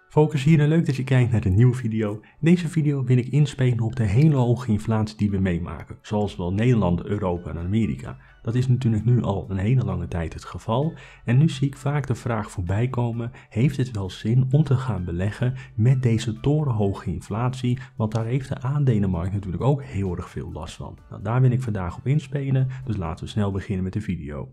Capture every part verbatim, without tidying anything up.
Focus hier en leuk dat je kijkt naar de nieuwe video. In deze video wil ik inspelen op de hele hoge inflatie die we meemaken, zoals wel Nederland, Europa en Amerika. Dat is natuurlijk nu al een hele lange tijd het geval en nu zie ik vaak de vraag voorbij komen, heeft het wel zin om te gaan beleggen met deze torenhoge inflatie, want daar heeft de aandelenmarkt natuurlijk ook heel erg veel last van. Nou, daar wil ik vandaag op inspelen, dus laten we snel beginnen met de video.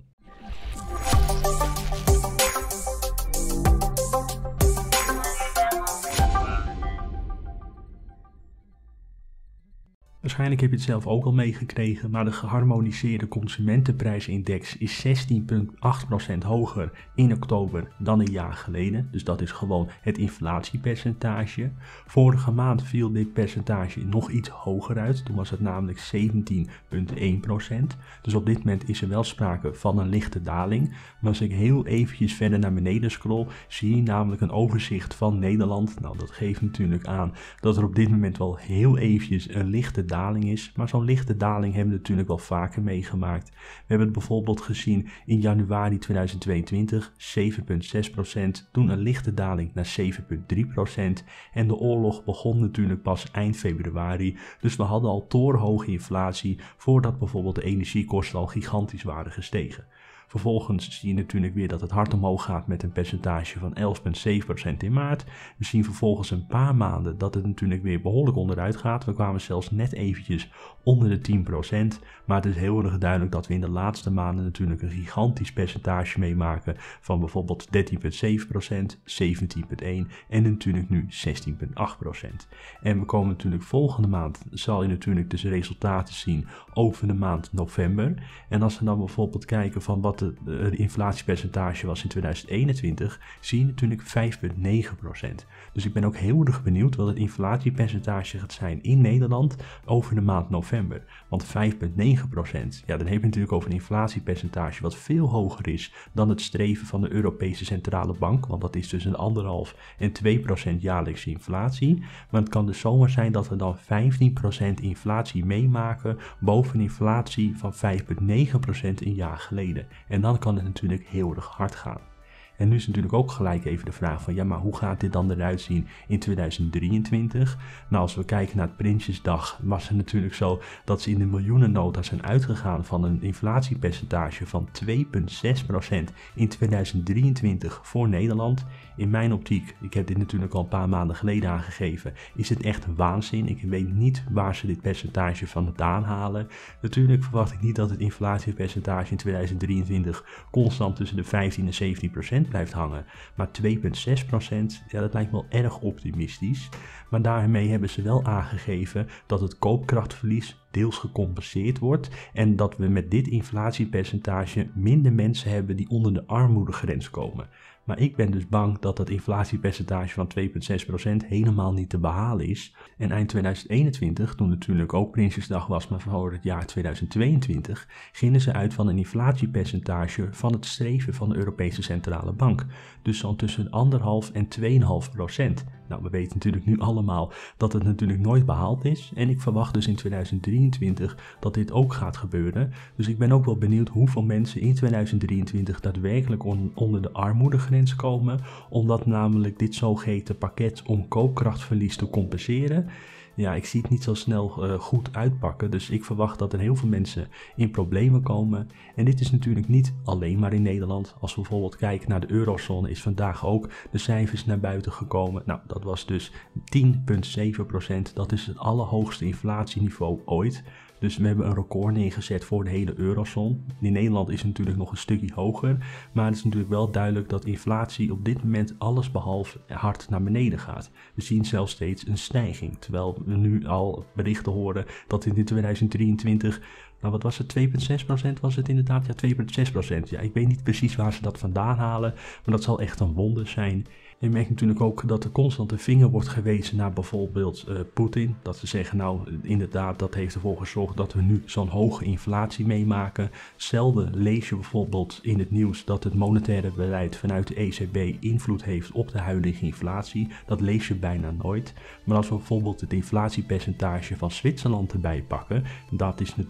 Waarschijnlijk heb je het zelf ook al meegekregen, maar de geharmoniseerde consumentenprijsindex is zestien komma acht procent hoger in oktober dan een jaar geleden. Dus dat is gewoon het inflatiepercentage. Vorige maand viel dit percentage nog iets hoger uit, toen was het namelijk zeventien komma één procent. Dus op dit moment is er wel sprake van een lichte daling. Maar als ik heel eventjes verder naar beneden scroll, zie je namelijk een overzicht van Nederland. Nou, dat geeft natuurlijk aan dat er op dit moment wel heel eventjes een lichte daling daling is, maar zo'n lichte daling hebben we natuurlijk wel vaker meegemaakt. We hebben het bijvoorbeeld gezien in januari tweeduizend tweeëntwintig, zeven komma zes procent, toen een lichte daling naar zeven komma drie procent en de oorlog begon natuurlijk pas eind februari, dus we hadden al torenhoge inflatie voordat bijvoorbeeld de energiekosten al gigantisch waren gestegen. Vervolgens zie je natuurlijk weer dat het hard omhoog gaat met een percentage van elf komma zeven procent in maart. We zien vervolgens een paar maanden dat het natuurlijk weer behoorlijk onderuit gaat. We kwamen zelfs net eventjes onder de tien procent. Maar het is heel erg duidelijk dat we in de laatste maanden natuurlijk een gigantisch percentage meemaken van bijvoorbeeld dertien komma zeven procent, zeventien komma één procent en natuurlijk nu zestien komma acht procent. En we komen natuurlijk volgende maand, zal je natuurlijk dus resultaten zien over de maand november. En als we dan bijvoorbeeld kijken van wat de, de inflatiepercentage was in tweeduizend eenentwintig, zie je natuurlijk vijf komma negen procent. Dus ik ben ook heel erg benieuwd wat het inflatiepercentage gaat zijn in Nederland over de maand november. Want vijf komma negen procent, ja, dan heb je natuurlijk over een inflatiepercentage wat veel hoger is dan het streven van de Europese Centrale Bank, want dat is tussen anderhalf en twee procent jaarlijkse inflatie. Maar het kan dus zomaar zijn dat we dan vijftien procent inflatie meemaken boven een inflatie van vijf komma negen procent een jaar geleden. En dan kan het natuurlijk heel erg hard gaan. En nu is natuurlijk ook gelijk even de vraag van, ja, maar hoe gaat dit dan eruit zien in tweeduizend drieëntwintig? Nou, als we kijken naar het Prinsjesdag, was het natuurlijk zo dat ze in de miljoenennota zijn uitgegaan van een inflatiepercentage van twee komma zes procent in tweeduizend drieëntwintig voor Nederland. In mijn optiek, ik heb dit natuurlijk al een paar maanden geleden aangegeven, is het echt een waanzin. Ik weet niet waar ze dit percentage vandaan halen. Natuurlijk verwacht ik niet dat het inflatiepercentage in tweeduizend drieëntwintig constant tussen de vijftien en zeventien procent blijft hangen. Maar twee komma zes procent, ja, dat lijkt me wel erg optimistisch. Maar daarmee hebben ze wel aangegeven dat het koopkrachtverlies deels gecompenseerd wordt en dat we met dit inflatiepercentage minder mensen hebben die onder de armoedegrens komen. Maar ik ben dus bang dat dat inflatiepercentage van twee komma zes procent helemaal niet te behalen is. En eind tweeduizend eenentwintig, toen natuurlijk ook Prinsjesdag was, maar voor het jaar tweeduizend tweeëntwintig, gingen ze uit van een inflatiepercentage van het streven van de Europese Centrale Bank. Dus zo'n tussen anderhalf en twee komma vijf procent. Nou, we weten natuurlijk nu allemaal dat het natuurlijk nooit behaald is. En ik verwacht dus in tweeduizend drieëntwintig dat dit ook gaat gebeuren. Dus ik ben ook wel benieuwd hoeveel mensen in tweeduizend drieëntwintig daadwerkelijk on, onder de armoedegrens komen. Omdat namelijk dit zogeheten pakket om koopkrachtverlies te compenseren. Ja, ik zie het niet zo snel uh, goed uitpakken, dus ik verwacht dat er heel veel mensen in problemen komen. En dit is natuurlijk niet alleen maar in Nederland. Als we bijvoorbeeld kijken naar de eurozone, is vandaag ook de cijfers naar buiten gekomen. Nou, dat was dus tien komma zeven procent, dat is het allerhoogste inflatieniveau ooit. Dus we hebben een record neergezet voor de hele eurozone. In Nederland is het natuurlijk nog een stukje hoger, maar het is natuurlijk wel duidelijk dat inflatie op dit moment allesbehalve hard naar beneden gaat. We zien zelfs steeds een stijging, terwijl we nu al berichten horen dat in tweeduizend drieëntwintig, nou wat was het, twee komma zes procent was het inderdaad? Ja, twee komma zes procent. Ja, ik weet niet precies waar ze dat vandaan halen, maar dat zal echt een wonder zijn. En je merkt natuurlijk ook dat er constant de vinger wordt gewezen naar bijvoorbeeld uh, Poetin. Dat ze zeggen, nou inderdaad, dat heeft ervoor gezorgd dat we nu zo'n hoge inflatie meemaken. Zelden lees je bijvoorbeeld in het nieuws dat het monetaire beleid vanuit de E C B invloed heeft op de huidige inflatie. Dat lees je bijna nooit. Maar als we bijvoorbeeld het inflatiepercentage van Zwitserland erbij pakken, dat is natuurlijk een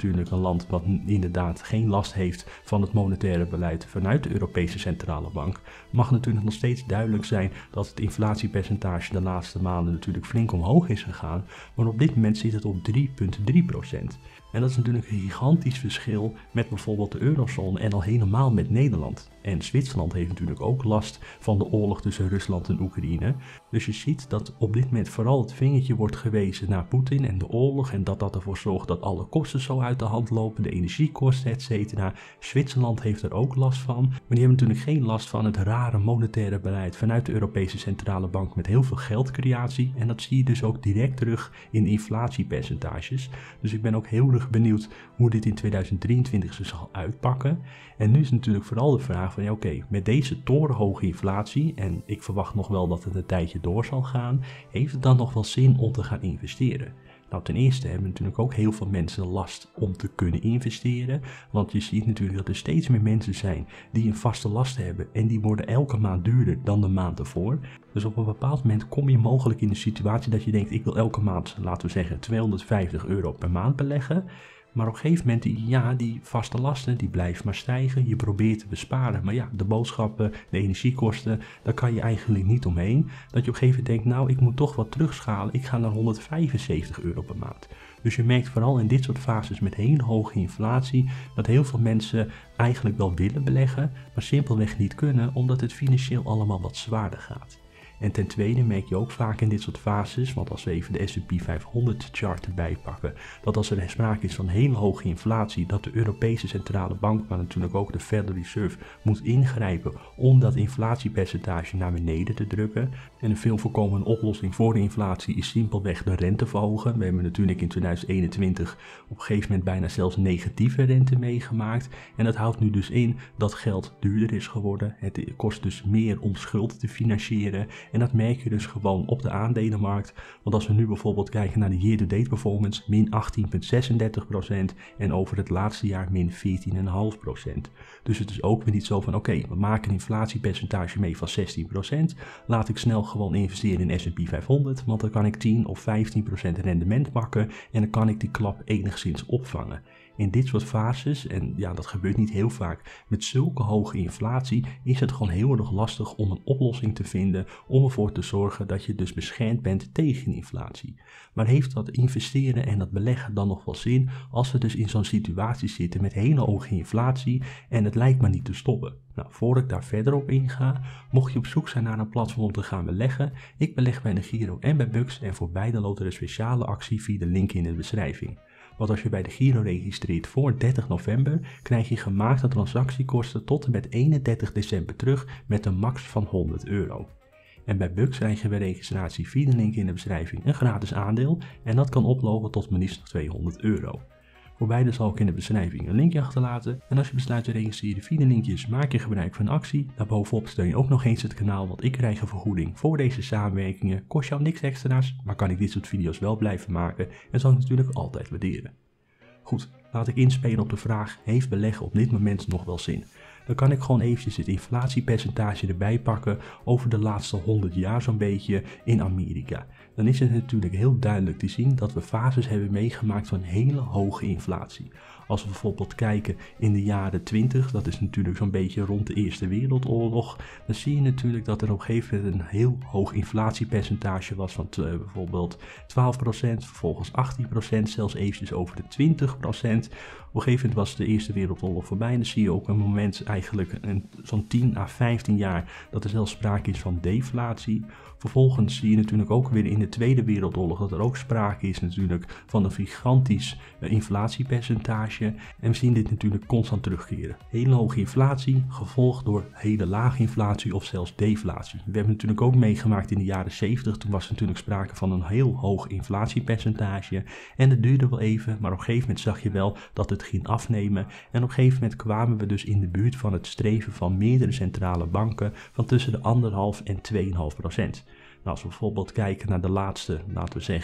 land wat inderdaad geen last heeft van het monetaire beleid vanuit de Europese Centrale Bank, mag natuurlijk nog steeds duidelijk zijn dat het inflatiepercentage de laatste maanden natuurlijk flink omhoog is gegaan, maar op dit moment zit het op drie komma drie procent. En dat is natuurlijk een gigantisch verschil met bijvoorbeeld de eurozone en al helemaal met Nederland. En Zwitserland heeft natuurlijk ook last van de oorlog tussen Rusland en Oekraïne. Dus je ziet dat op dit moment vooral het vingertje wordt gewezen naar Poetin en de oorlog en dat dat ervoor zorgt dat alle kosten zo uit de hand lopen, de energiekosten et cetera. Zwitserland heeft er ook last van, maar die hebben natuurlijk geen last van het rare monetaire beleid vanuit de Europese Centrale Bank met heel veel geldcreatie. En dat zie je dus ook direct terug in de inflatiepercentages. Dus ik ben ook heel erg benieuwd hoe dit in tweeduizend drieëntwintig zal uitpakken. En nu is natuurlijk vooral de vraag van ja oké, okay, met deze torenhoge inflatie, en ik verwacht nog wel dat het een tijdje door zal gaan, heeft het dan nog wel zin om te gaan investeren? Nou, ten eerste hebben natuurlijk ook heel veel mensen last om te kunnen investeren, want je ziet natuurlijk dat er steeds meer mensen zijn die een vaste last hebben en die worden elke maand duurder dan de maand ervoor. Dus op een bepaald moment kom je mogelijk in de situatie dat je denkt ik wil elke maand, laten we zeggen, tweehonderdvijftig euro per maand beleggen. Maar op een gegeven moment, die, ja, die vaste lasten, die blijven maar stijgen. Je probeert te besparen. Maar ja, de boodschappen, de energiekosten, daar kan je eigenlijk niet omheen. Dat je op een gegeven moment denkt, nou, ik moet toch wat terugschalen. Ik ga naar honderdvijfenzeventig euro per maand. Dus je merkt vooral in dit soort fases met hele hoge inflatie, dat heel veel mensen eigenlijk wel willen beleggen, maar simpelweg niet kunnen, omdat het financieel allemaal wat zwaarder gaat. En ten tweede merk je ook vaak in dit soort fases, want als we even de S en P vijfhonderd chart erbij pakken, dat als er sprake is van hele hoge inflatie, dat de Europese Centrale Bank, maar natuurlijk ook de Federal Reserve, moet ingrijpen om dat inflatiepercentage naar beneden te drukken. En een veel voorkomende oplossing voor de inflatie is simpelweg de rente verhogen. We hebben natuurlijk in tweeduizend eenentwintig op een gegeven moment bijna zelfs negatieve rente meegemaakt. En dat houdt nu dus in dat geld duurder is geworden. Het kost dus meer om schuld te financieren. En dat merk je dus gewoon op de aandelenmarkt. Want als we nu bijvoorbeeld kijken naar de year-to-date performance, min achttien komma zesendertig procent en over het laatste jaar min veertien komma vijf procent. Dus het is ook weer niet zo van oké, okay, we maken een inflatiepercentage mee van zestien procent. Laat ik snel gewoon investeren in S en P vijfhonderd, want dan kan ik tien of vijftien procent rendement pakken en dan kan ik die klap enigszins opvangen. In dit soort fases, en ja, dat gebeurt niet heel vaak, met zulke hoge inflatie is het gewoon heel erg lastig om een oplossing te vinden om ervoor te zorgen dat je dus beschermd bent tegen inflatie. Maar heeft dat investeren en dat beleggen dan nog wel zin als we dus in zo'n situatie zitten met hele hoge inflatie en het lijkt maar niet te stoppen? Nou, voor ik daar verder op inga, mocht je op zoek zijn naar een platform om te gaan beleggen, ik beleg bij de Giro en bij Bux en voor beide loopt er een speciale actie via de link in de beschrijving. Want als je bij de Giro registreert voor dertig november, krijg je gemaakte transactiekosten tot en met eenendertig december terug met een max van honderd euro. En bij Bux krijg je bij registratie via de link in de beschrijving een gratis aandeel en dat kan oplopen tot maar liefst tweehonderd euro. Voor beide zal ik in de beschrijving een linkje achterlaten. En als je besluit te registreren via de linkjes, maak je gebruik van actie. Daarbovenop steun je ook nog eens het kanaal, want ik krijg een vergoeding voor deze samenwerkingen. Kost jou niks extra's, maar kan ik dit soort video's wel blijven maken en zal ik natuurlijk altijd waarderen. Goed, laat ik inspelen op de vraag, heeft beleggen op dit moment nog wel zin? Dan kan ik gewoon eventjes het inflatiepercentage erbij pakken over de laatste honderd jaar zo'n beetje in Amerika. Dan is het natuurlijk heel duidelijk te zien dat we fases hebben meegemaakt van hele hoge inflatie. Als we bijvoorbeeld kijken in de jaren twintig, dat is natuurlijk zo'n beetje rond de Eerste Wereldoorlog, dan zie je natuurlijk dat er op een gegeven moment een heel hoog inflatiepercentage was van uh, bijvoorbeeld twaalf procent, vervolgens achttien procent, zelfs eventjes over de twintig procent. Op een gegeven moment was de Eerste Wereldoorlog voorbij en dan zie je ook een moment eigenlijk zo'n tien à vijftien jaar dat er zelfs sprake is van deflatie. Vervolgens zie je natuurlijk ook weer in de Tweede Wereldoorlog dat er ook sprake is natuurlijk van een gigantisch uh, inflatiepercentage. En we zien dit natuurlijk constant terugkeren. Hele hoge inflatie, gevolgd door hele lage inflatie of zelfs deflatie. We hebben natuurlijk ook meegemaakt in de jaren zeventig, toen was er natuurlijk sprake van een heel hoog inflatiepercentage. En dat duurde wel even, maar op een gegeven moment zag je wel dat het ging afnemen. En op een gegeven moment kwamen we dus in de buurt van het streven van meerdere centrale banken van tussen de anderhalf en twee komma vijf procent. Nou, als we bijvoorbeeld kijken naar de laatste, laten we zeggen,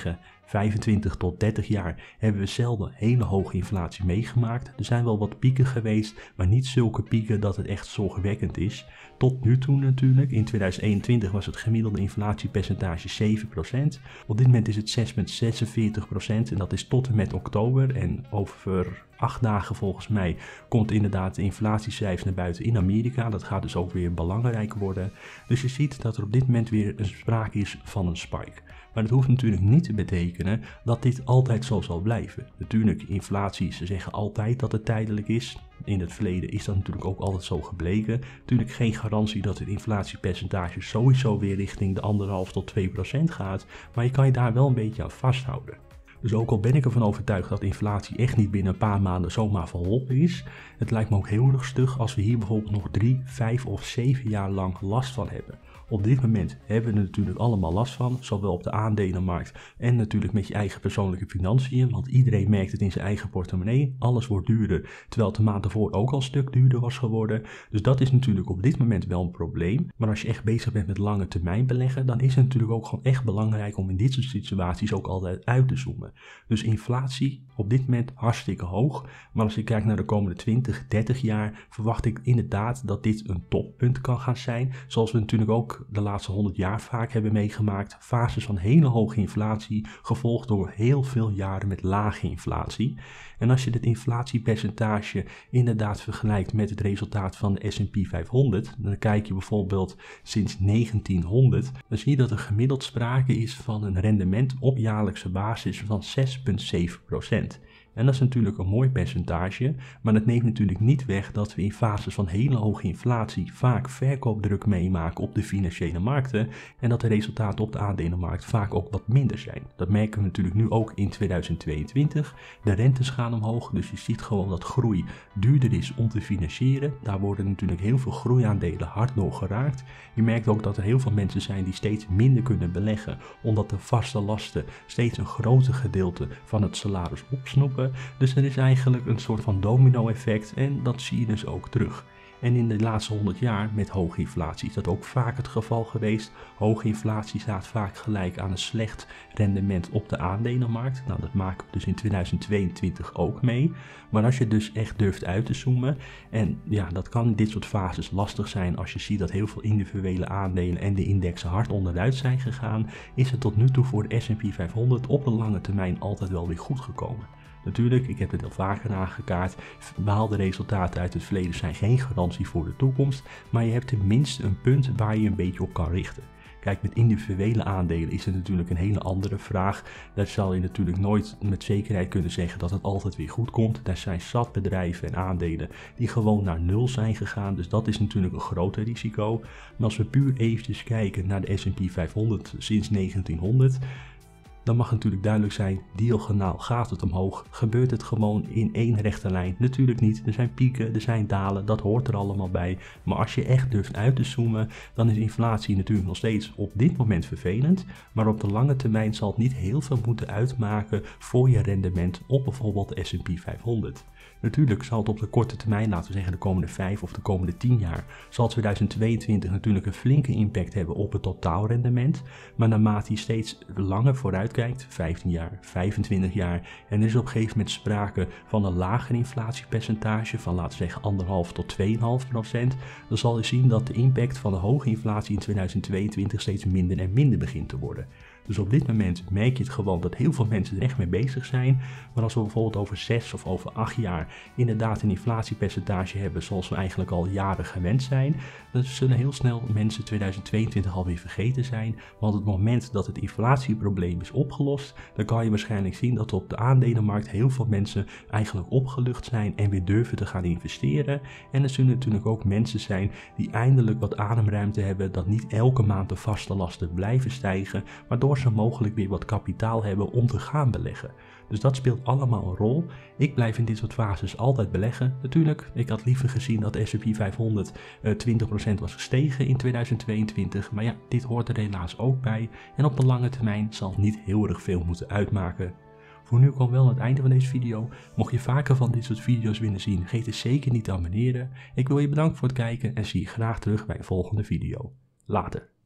vijfentwintig tot dertig jaar hebben we zelden hele hoge inflatie meegemaakt. Er zijn wel wat pieken geweest, maar niet zulke pieken dat het echt zorgwekkend is. Tot nu toe natuurlijk. In tweeduizend eenentwintig was het gemiddelde inflatiepercentage zeven procent. Op dit moment is het zes komma zesenveertig procent en dat is tot en met oktober. En over acht dagen volgens mij komt inderdaad de inflatiecijfers naar buiten in Amerika. Dat gaat dus ook weer belangrijk worden. Dus je ziet dat er op dit moment weer een sprake is van een spike. Maar dat hoeft natuurlijk niet te betekenen dat dit altijd zo zal blijven. Natuurlijk, inflatie, ze zeggen altijd dat het tijdelijk is. In het verleden is dat natuurlijk ook altijd zo gebleken. Natuurlijk geen garantie dat het inflatiepercentage sowieso weer richting de anderhalf tot twee procent gaat. Maar je kan je daar wel een beetje aan vasthouden. Dus ook al ben ik ervan overtuigd dat inflatie echt niet binnen een paar maanden zomaar verholpen is, het lijkt me ook heel erg stug als we hier bijvoorbeeld nog drie, vijf of zeven jaar lang last van hebben. Op dit moment hebben we er natuurlijk allemaal last van, zowel op de aandelenmarkt en natuurlijk met je eigen persoonlijke financiën, want iedereen merkt het in zijn eigen portemonnee. Alles wordt duurder, terwijl het de maand ervoor ook al een stuk duurder was geworden. Dus dat is natuurlijk op dit moment wel een probleem. Maar als je echt bezig bent met lange termijn beleggen, dan is het natuurlijk ook gewoon echt belangrijk om in dit soort situaties ook altijd uit te zoomen. Dus inflatie op dit moment hartstikke hoog, maar als ik kijk naar de komende twintig, dertig jaar, verwacht ik inderdaad dat dit een toppunt kan gaan zijn, zoals we natuurlijk ook de laatste honderd jaar vaak hebben meegemaakt. Fases van hele hoge inflatie, gevolgd door heel veel jaren met lage inflatie. En als je dit inflatiepercentage inderdaad vergelijkt met het resultaat van de S en P vijfhonderd, dan kijk je bijvoorbeeld sinds negentienhonderd, dan zie je dat er gemiddeld sprake is van een rendement op jaarlijkse basis van zes komma zeven procent. En dat is natuurlijk een mooi percentage, maar dat neemt natuurlijk niet weg dat we in fases van hele hoge inflatie vaak verkoopdruk meemaken op de financiële markten en dat de resultaten op de aandelenmarkt vaak ook wat minder zijn. Dat merken we natuurlijk nu ook in tweeduizend tweeëntwintig. De rentes gaan omhoog, dus je ziet gewoon dat groei duurder is om te financieren. Daar worden natuurlijk heel veel groeiaandelen hard door geraakt. Je merkt ook dat er heel veel mensen zijn die steeds minder kunnen beleggen, omdat de vaste lasten steeds een groter gedeelte van het salaris opsnoepen. Dus er is eigenlijk een soort van domino-effect en dat zie je dus ook terug. En in de laatste honderd jaar met hoge inflatie is dat ook vaak het geval geweest. Hoge inflatie staat vaak gelijk aan een slecht rendement op de aandelenmarkt. Nou, dat maken we dus in tweeduizend tweeëntwintig ook mee. Maar als je dus echt durft uit te zoomen, en ja, dat kan in dit soort fases lastig zijn als je ziet dat heel veel individuele aandelen en de indexen hard onderuit zijn gegaan, is het tot nu toe voor de S en P vijfhonderd op de lange termijn altijd wel weer goed gekomen. Natuurlijk, ik heb het al vaker aangekaart, behaalde resultaten uit het verleden zijn geen garantie voor de toekomst, maar je hebt tenminste een punt waar je een beetje op kan richten. Kijk, met individuele aandelen is het natuurlijk een hele andere vraag. Daar zal je natuurlijk nooit met zekerheid kunnen zeggen dat het altijd weer goed komt. Daar zijn zat bedrijven en aandelen die gewoon naar nul zijn gegaan, dus dat is natuurlijk een groter risico. Maar als we puur eventjes kijken naar de S en P vijfhonderd sinds negentienhonderd... dan mag natuurlijk duidelijk zijn, diagonaal gaat het omhoog, gebeurt het gewoon in één rechte lijn? Natuurlijk niet, er zijn pieken, er zijn dalen, dat hoort er allemaal bij. Maar als je echt durft uit te zoomen, dan is inflatie natuurlijk nog steeds op dit moment vervelend. Maar op de lange termijn zal het niet heel veel moeten uitmaken voor je rendement op bijvoorbeeld de S en P vijfhonderd. Natuurlijk zal het op de korte termijn, laten we zeggen de komende vijf of de komende tien jaar, zal tweeduizend tweeëntwintig natuurlijk een flinke impact hebben op het totaalrendement. Maar naarmate je steeds langer vooruit kijkt, vijftien jaar, vijfentwintig jaar, en er is op een gegeven moment sprake van een lager inflatiepercentage van, laten we zeggen, anderhalf tot twee komma vijf procent, dan zal je zien dat de impact van de hoge inflatie in tweeduizend tweeëntwintig steeds minder en minder begint te worden. Dus op dit moment merk je het gewoon dat heel veel mensen er echt mee bezig zijn. Maar als we bijvoorbeeld over zes of over acht jaar inderdaad een inflatiepercentage hebben zoals we eigenlijk al jaren gewend zijn, dan zullen heel snel mensen tweeduizend tweeëntwintig alweer vergeten zijn. Want op het moment dat het inflatieprobleem is opgelost, dan kan je waarschijnlijk zien dat op de aandelenmarkt heel veel mensen eigenlijk opgelucht zijn en weer durven te gaan investeren. En er zullen natuurlijk ook mensen zijn die eindelijk wat ademruimte hebben, dat niet elke maand de vaste lasten blijven stijgen, waardoor ze mogelijk weer wat kapitaal hebben om te gaan beleggen. Dus dat speelt allemaal een rol. Ik blijf in dit soort fases altijd beleggen. Natuurlijk, ik had liever gezien dat de S en P vijfhonderd uh, twintig procent was gestegen in tweeduizend tweeëntwintig. Maar ja, dit hoort er helaas ook bij. En op de lange termijn zal het niet heel erg veel moeten uitmaken. Voor nu kwam wel aan het einde van deze video. Mocht je vaker van dit soort video's willen zien, vergeet het zeker niet te abonneren. Ik wil je bedanken voor het kijken en zie je graag terug bij een volgende video. Later.